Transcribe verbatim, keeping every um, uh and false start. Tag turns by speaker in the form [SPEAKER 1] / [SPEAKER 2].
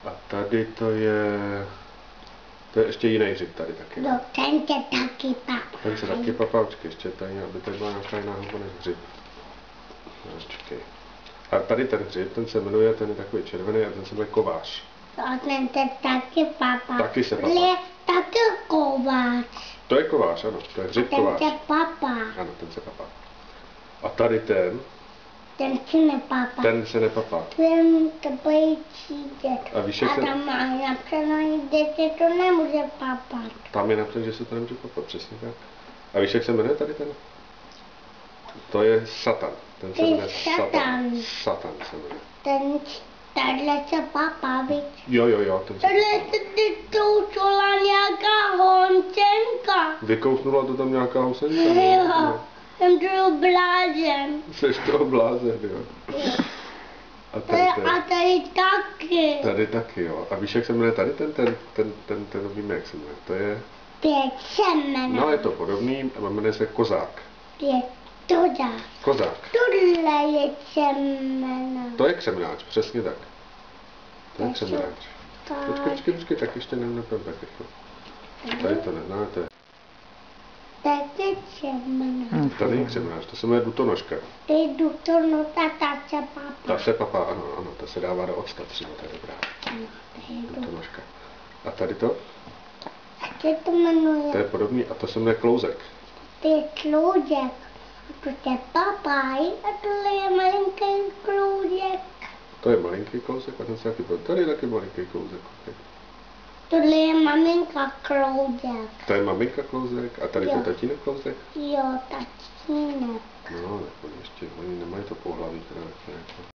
[SPEAKER 1] A tady to je... To je ještě jiný hřib tady taky.
[SPEAKER 2] No, ten se taky papá.
[SPEAKER 1] Ten se taky papá, počkej, ještě tady, aby tady byla nějaká jiná houba než hřib. No, čekej. A tady ten hřib, ten se jmenuje, ten je takový červený a ten se jmenuje kovář.
[SPEAKER 2] A ten se taky papá.
[SPEAKER 1] Taky se papá.
[SPEAKER 2] Je taky kovář.
[SPEAKER 1] To je kovář, ano, to je hřib
[SPEAKER 2] Ten
[SPEAKER 1] kovář.
[SPEAKER 2] se papá.
[SPEAKER 1] Ano, ten se papá. A tady ten,
[SPEAKER 2] Ten se nepapá.
[SPEAKER 1] ten se nepapá.
[SPEAKER 2] Ten to bude čítet.
[SPEAKER 1] A víš, jak
[SPEAKER 2] A
[SPEAKER 1] se...
[SPEAKER 2] tam má napsáno, kde se to nemůže papat.
[SPEAKER 1] Tam je napsané, že se to nemůže papat, přesně tak. A víš, jak se jmenuje tady ten? To je Satan. Ten se
[SPEAKER 2] To je
[SPEAKER 1] jmenuje
[SPEAKER 2] Satan.
[SPEAKER 1] Satan se jmenuje.
[SPEAKER 2] Ten, tahle se papá, víš?
[SPEAKER 1] Jo, jo, jo, ten se
[SPEAKER 2] Tahle se ty toučila nějaká hončenka.
[SPEAKER 1] vykousnula to tam nějaká housenka.
[SPEAKER 2] Jo,
[SPEAKER 1] No.
[SPEAKER 2] jsem byl blázen.
[SPEAKER 1] Jseš toho blázen, jo. A tady,
[SPEAKER 2] A
[SPEAKER 1] ten,
[SPEAKER 2] tady taky.
[SPEAKER 1] tady taky, jo. A víš, jak se jmenuje tady ten, ten, ten, ten, ten víme, jak se jmenuje. To je,
[SPEAKER 2] Pět semena.
[SPEAKER 1] no je to podobný, a jmenuje se Kozák.
[SPEAKER 2] Pět toda.
[SPEAKER 1] Kozák.
[SPEAKER 2] Tohle je semena.
[SPEAKER 1] To je křemnáč, přesně tak. To je křemnáč. Počkej, počkej, počkej, tak ještě nevím, tak rychle. Tady to ne, no, to je.
[SPEAKER 2] Taky semena.
[SPEAKER 1] Tady je křemnáč, to se jmenuje dutonožka.
[SPEAKER 2] Ty dutorno, ta se papá.
[SPEAKER 1] Ta se papá, ano, ano, ta se dává do octa třeba, to je dobrá. Dutonožka. A tady to?
[SPEAKER 2] Jak se to
[SPEAKER 1] To
[SPEAKER 2] jmenuje?
[SPEAKER 1] je podobný, a to se jmenuje klouzek.
[SPEAKER 2] To je kloudek. To je papaj a tohle je malinký kloudek.
[SPEAKER 1] To je malinký klouzek a ten se taky, tady je taky malinký klouzek. Okay.
[SPEAKER 2] Tohle je maminka kloudek.
[SPEAKER 1] To je maminka klouzek a tady to je
[SPEAKER 2] Jo.
[SPEAKER 1] tatínek klouzek.
[SPEAKER 2] Jo, tatínek.
[SPEAKER 1] No, tak oni ještě, oni nemají to pohlaví, teda jako.